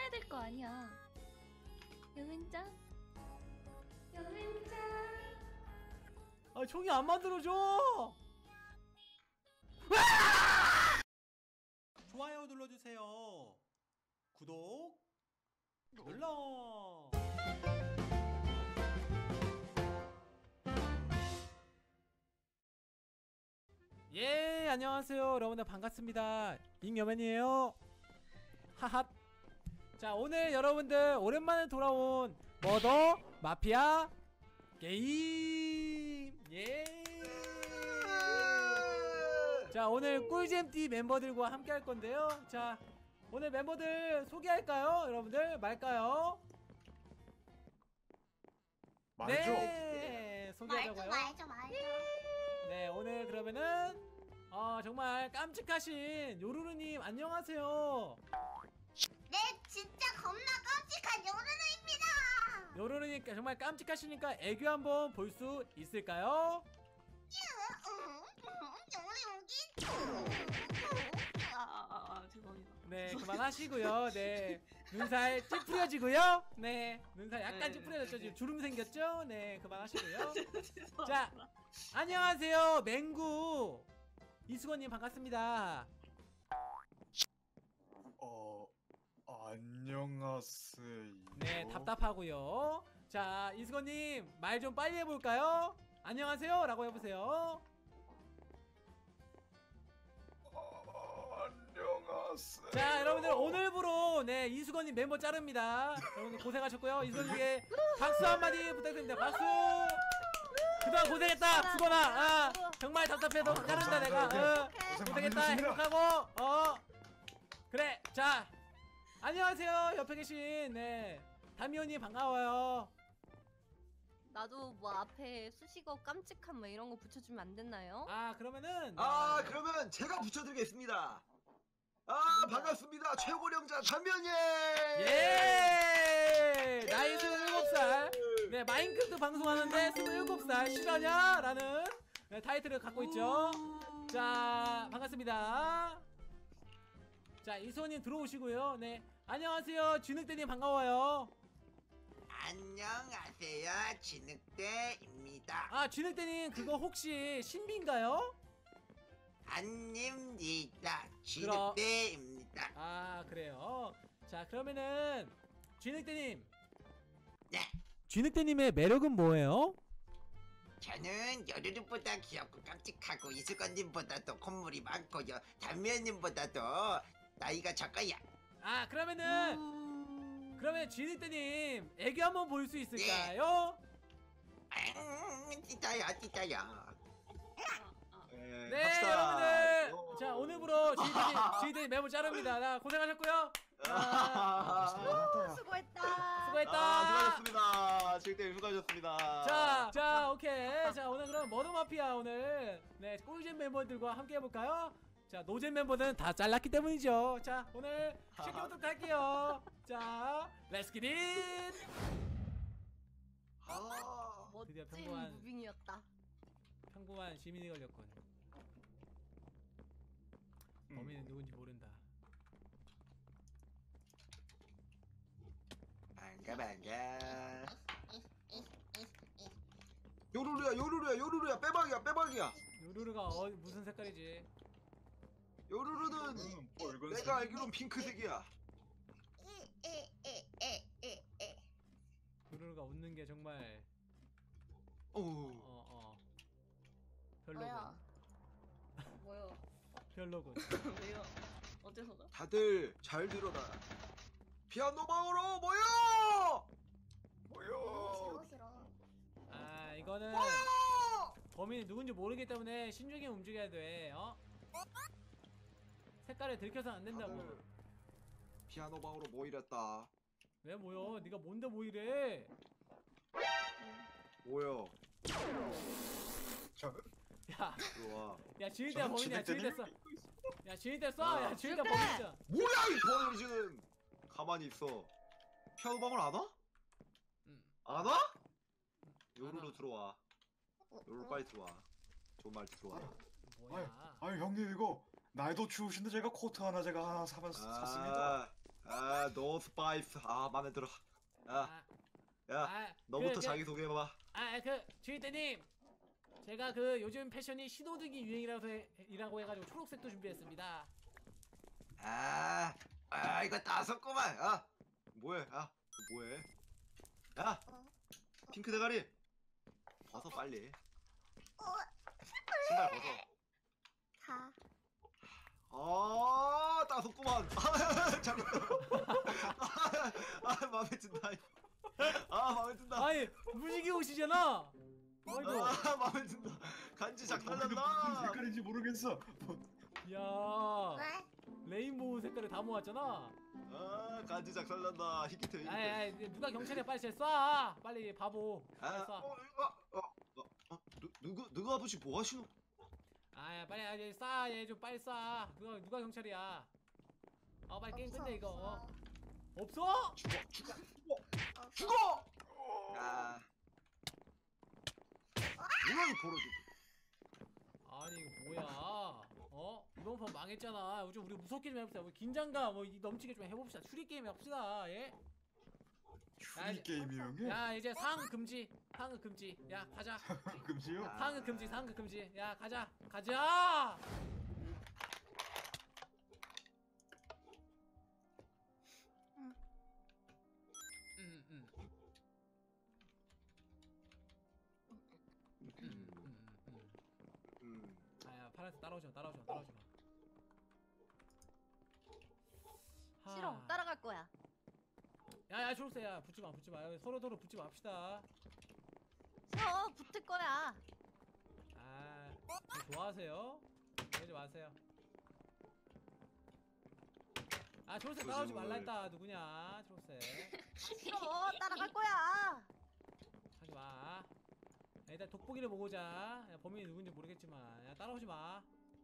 해야 될 거 아니야. 여행자? 여행자? 아, 총이 안 만들어져! 좋아요 눌러주세요. 구독 눌러. 예, 안녕하세요 여러분들, 반갑습니다. 잉여맨이에요. 하핫. 자, 오늘 여러분들 오랜만에 돌아온 머더 마피아 게임. 예. 자, 오늘 꿀잼띠 멤버들과 함께 할 건데요. 자, 오늘 멤버들 소개할까요? 여러분들 말까요? 말죠. 네, 소개하자고요. 말죠. 네, 오늘 그러면은 정말 깜찍하신 요루루님 안녕하세요. 네, 진짜 겁나 깜찍한 요루루입니다. 요루루님 정말 깜찍하시니까 애교 한번 볼 수 있을까요? 죄송합니다. 네, 그만하시고요. 네, 눈살 찌푸려지고요. 네, 눈살 약간 찌푸려졌죠. 지금 주름 생겼죠. 네, 그만하시고요. 자, 안녕하세요 맹구 이수건님 반갑습니다. 안녕하세요. 네, 답답하고요. 자, 이수건님 말 좀 빨리 해볼까요? 안녕하세요 라고 해보세요. 안녕하세요. 자, 여러분들 오늘부로 네 이수건님 멤버 자릅니다. 여러분들 고생하셨고요. 이수건님께 박수 한마디 부탁드립니다. 박수. 그동안 고생했다 수건아. 정말 답답해도 자른다 내가. 고생했다. 행복하고. 그래. 자, 안녕하세요 옆에 계신 네 다미언님 반가워요. 나도 뭐 앞에 수식어 깜찍한 뭐 이런 거 붙여주면 안 됐나요? 그러면은 그러면 제가 붙여드리겠습니다. 반갑습니다. 최고령자 단면예. 예. 나이 27살. 네, 마인크래프트 방송하는데 27살 실화냐? 라는 네, 타이틀을 갖고 있죠. 자, 반갑습니다. 자, 이수원님 들어오시고요. 네, 안녕하세요 진흙대님 반가워요. 안녕하세요. 진흙대입니다. 진흙대님 그거 혹시 신비인가요? 아닙니다. 진흙대입니다. 그래요. 자, 그러면은 진흙대님. 네. 진흙대님의 매력은 뭐예요? 저는 여르르보다 귀엽고 깜찍하고 이수건님보다도 콧물이 많고요. 단면님보다도 나이가 적어요. 그러면 진흙대님 애교 한번 볼 수 있을까요? 띠따요. 네, 갑시다. 여러분들. 자, 오늘부로 진흙대님 멤버 자릅니다. 고생하셨고요. 수고했다. 수고하셨습니다. 질대 수고하셨습니다. 자, 오케이. 자, 오늘 그럼 머더마피아 오늘 네 꿀잼 멤버들과 함께 해볼까요? 자, 노잼 멤버는 다 잘랐기 때문이죠. 자, 오늘 시작해보도록 할게요. 자, 렛츠 기 잇! 드디어 멋진 평범한- 무빙이었다. 평범한 시민이 걸렸군. 범인은 누군지 모른다. 반가. 요루루야 빼박이야. 요루루가 무슨 색깔이지? 요루루는 붉은색. 내가 알기론 핑크색이야. 요루루가 웃는 게 정말 별로군. 뭐야? 별로군. 왜요? 어째서가? 다들 잘 들어라. 피아노 방으로 모여. 싫어. 이거는 범인이 누군지 모르기 때문에 신중히 움직여야 돼. 색깔을 들켜서 안 된다고. 다들 피아노 방으로 모이랬다. 왜 모여? 네가 뭔데 모이래? 모여. 야, 들어와. 지휘대가 저는 범인이야. 지휘대 써. 지휘대 써. 아, 지휘대 범인이야. 뭐야 이 범인 지금. 가만히 있어. 피아노 방을 안 와? 안 와? 요루루 들어와. 요루루 빨리 들어와. 좋은 말 들어와. 뭐야? 아유 형님 이거 날도 추우신데 제가 코트 하나 샀습니다. 노 스파이스. 마음에 들어. 야, 아, 야, 아, 너부터 자기 소개해봐. 주인대님, 제가 그 요즘 패션이 신호등이 유행이라고 해가지고 초록색도 준비했습니다. 이거 다 섞고만. 뭐해? 뭐해? 야, 핑크 대가리. 벗어 빨리. 신발 벗어. 다. 따숩구만. 잠깐. 마음에 든다. 마음에 든다. 아니 무지개 옷이잖아. 아이고. 마음에 든다. 간지 무슨 작살난다. 색깔인지 모르겠어. 야, 왜? 레인보우 색깔을 다 모았잖아. 간지 작살난다. 히키트. 아이, 누가 경찰에 빨리 쟤 쏴. 빨리 바보. 누가 아버지 뭐 하시노? 빨리 쏴. 얘 좀 빨리 쏴. 누가 경찰이야? 빨리 게임 끝내 이거. 없어? 죽어! 뭐야 이 버러지. 아니 이거 뭐야? 이번 판 망했잖아. 요즘 우리 무섭게 좀 해봅시다. 우리 긴장감 넘치게 좀 해봅시다. 추리 게임 해봅시다. 예? 추리 게임이요, 형님? 야 이제 상급 금지. 상급 금지. 야 가자. 금지요? 상급 금지. 상급 금지. 야 가자. 파란색 따라오지 마. 싫어. 따라갈 거야. 야 초록색야 붙지 마. 서로 붙지 맙시다. 싫어. 붙을 거야. 좋아하세요? 그러지 마세요. 초록색 따라오지 말라 했다. 누구냐 초록색. 싫어. 따라갈 거야. 하지 마. 일단 돋보기를 보고 자. 범인이 누군지 모르겠지만 따라오지 마.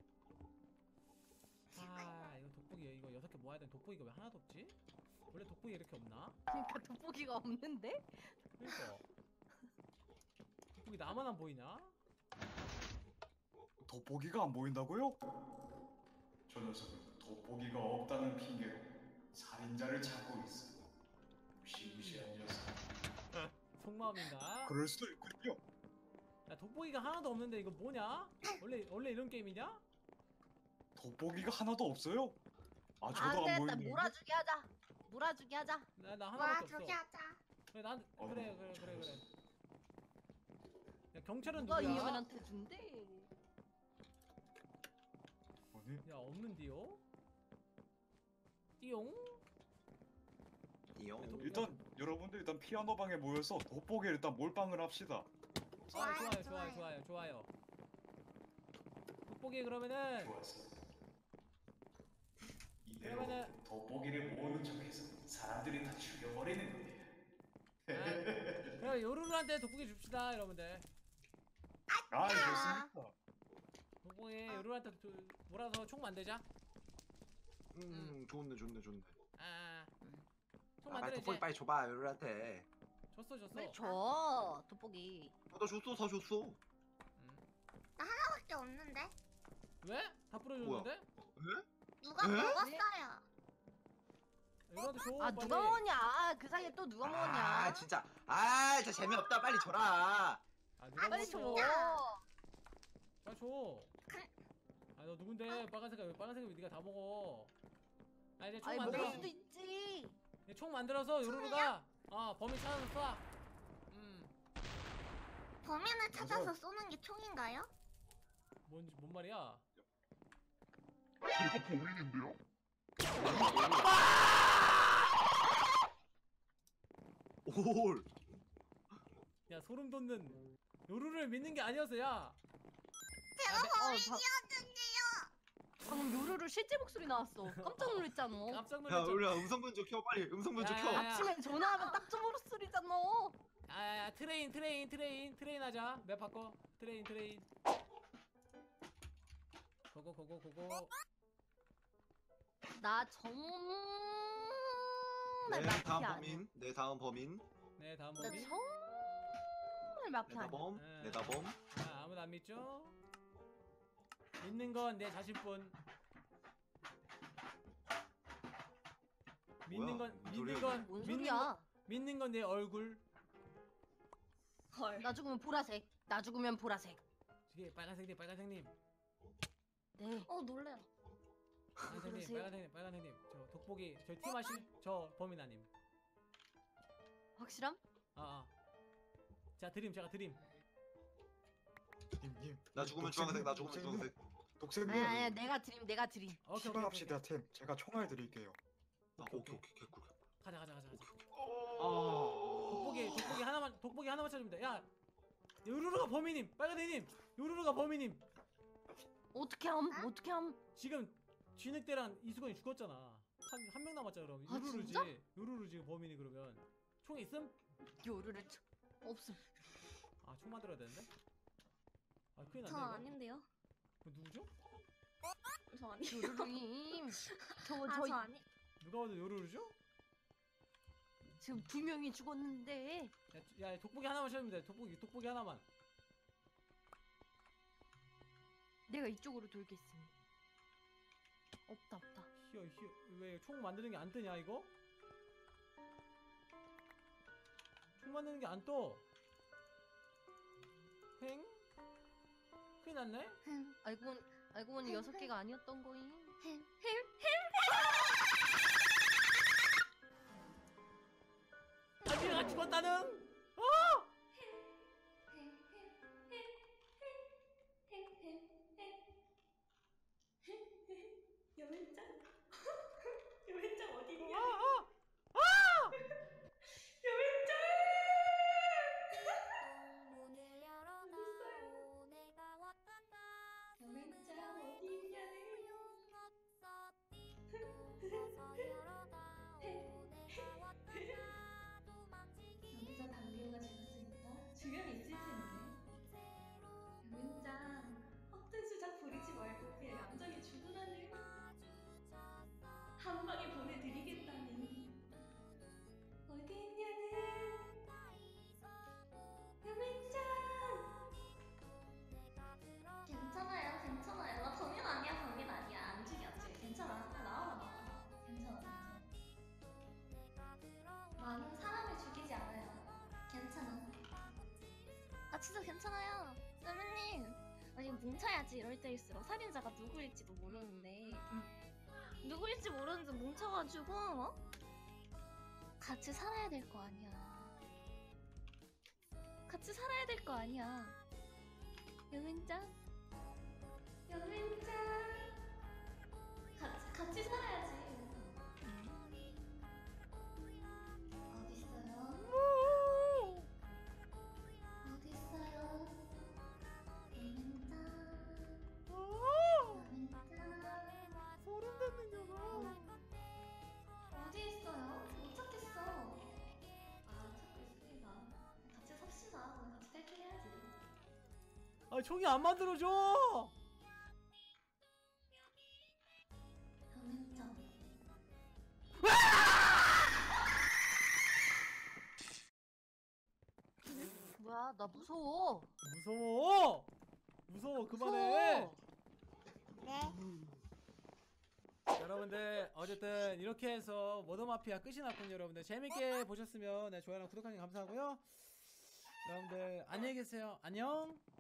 이거 돋보기 이거 6개 모아야 되는 돋보기가 왜 하나도 없지? 원래 돋보기 이렇게 없나? 그러니까 돋보기가 없는데? 그러니까 돋보기 나만 안 보이냐? 돋보기가 안 보인다고요? 저 녀석은 돋보기가 없다는 핑계로 살인자를 찾고 있어. 무시무시한 녀석. 속마음인가? 그럴 수도 있군요. 야 돋보기가 하나도 없는데 이거 뭐냐? 원래 이런 게임이냐? 돋보기가 하나도 없어요? 저도 안 안 되겠다. 보이는데. 몰아주기 하자. 나 와, 하나밖에 없어. 저기 하자. 그래 난 어. 그래. 야 경찰은 누가 누구야? 이분한테 준대? 아니, 야 없는디요? 띠용? 일단 여러분들 일단 피아노 방에 모여서 돋보기 일단 몰빵을 합시다. 좋아요. 돋보기 그러면은 좋았어. 그러면은 돋보기를 모으는 척해서 사람들이 다 죽여버리는 거야. 그럼 요루루한테 돋보기 줍시다 여러분들. 좋습니다. 돋보기 요루루한테 몰아서 총 만들자. 좋네. 총 빨리 만들어 돋보기 이제. 빨리 줘봐 요리한테. 줬어. 왜 줘? 돋보기. 나 줬어. 하나밖에 없는데? 왜? 다 뿌려줬는데? 누가 에? 먹었어요? 요루한테 줘. 아 누가 빨리. 먹었냐? 그 사이에 또 누가 먹었냐? 진짜. 진짜 재미없다. 빨리 줘라. 누가 빨리 먹었어? 줘. 빨리 줘. 너 누군데? 빨간색 왜 네가 다 먹어? 이제 총 아니 먹을 만들어. 수도 있지. 이제 총 만들어서 요루루가 범인 찾아서 쏴. 범인을 찾아서 쏘는 게 총인가요? 뭔 말이야? 이거 범인인데요? 올. 야 소름 돋는 요루루를 믿는 게 아니었어 야. 방금 요루루 실제 목소리 나왔어. 깜짝 놀랐잖아. 깜짝 야 놀랐잖아. 우리야 음성 변조 켜 빨리. 음성 변조 야, 켜. 야, 아침에 전화하면 딱 좀 목소리잖아. 트레인 하자. 맵 바꿔. 트레인. 고고. 나 정말 네 마피아 다음 아니야. 범인. 네 다음 범인. 네 다음 나 범인. 정말 마피아 아니야. 네다범. 네. 네다범. 아무도 안 믿죠? 믿는 건 내 자신뿐. 믿는 뭐야? 건 뭔 믿는 소리야, 건 뭔 믿는 소리야? 건 믿는 건 내 얼굴. 헐. 나 죽으면 보라색. 나 죽으면 보라색. 저기 빨간색님 빨간색님 네. 놀래라. 빨간색님 그러세요? 빨간색님 저 돋보기 저 팀 하실 저 범인아님. 확실함? 자 드림 제가 드림. 님님. 나 죽으면 주황색, 나 죽으면 주황색. 독생님. 아니야, 내가 드림, 내가 드림. 오케이. 출발합시다 팀. 제가 총알 드릴게요. 오케이 개꿀. 가자. 아. 독보기 하나만 찾으면 돼. 야 요루루가 범인님 빨간색님 요루루가 범인님. 어떻게 함? 어떻게 함? 지금 쥐늑대랑 이수건이 죽었잖아. 한 명 남았잖아 그럼. 아, 요루루지. 진짜? 요루루 지금 범인이 그러면. 총 있음? 요르르 없음. 총 만들어야 되는데? 큰일 났네 저 이거. 아닌데요? 누구죠? 저 아니. 요르르님. 저 저 아니. 누가 봐도 요루루죠? 지금 2명이 죽었는데. 야 독보기 하나만 찾으면 돼. 독보기 하나만. 내가 이쪽으로 돌겠음. 없다. 히어 왜 총 만드는 게 안 뜨냐 이거? 총 만드는 게 안 떠. 행? 큰일 났네? 알고 보니 6개가 아니었던 거임. 아기가 죽었다는? 여맨짱. 여맨짱 어디 있냐? 여맨짱 어디 있냐네. 여기서 담비오가 죽었으니까 주변에 있을 텐데. 여맨짱 헛된 수작 부리지 말고 그냥 얌전히 죽으라는. 한 방에 보내드리겠다는. 어디 있냐는. 여맨짱. 괜찮아요. 나 범인 아니야. 안 죽여. 괜찮아. 나와. 괜찮아. 나는 사람을 죽이지 않아요. 괜찮아. 진짜 괜찮아요. 선배님. 아니 뭉쳐야지. 이럴 때일수록 살인자가 누구일지도 모르는데. 누구일지 모르는데 뭉쳐가지고 같이 살아야 될 거 아니야. 여맨짱. 같이 살아야지. 어딨어요? 여맨짱. 소름 돋는구나. 어디 있어요? 못 찾겠어. 찾고 있습니다. 같이 삽시다. 같이 탈출해야지. 총이 안 만들어져. 여맨짱. 뭐야, 나 무서워. 무서워 그만해. 무서워. 네. 여러분들 어쨌든 이렇게 해서 머더마피아 끝이 났군요. 여러분들 재밌게 보셨으면 좋아요랑 구독하기 감사하고요. 여러분들 안녕히 계세요. 안녕.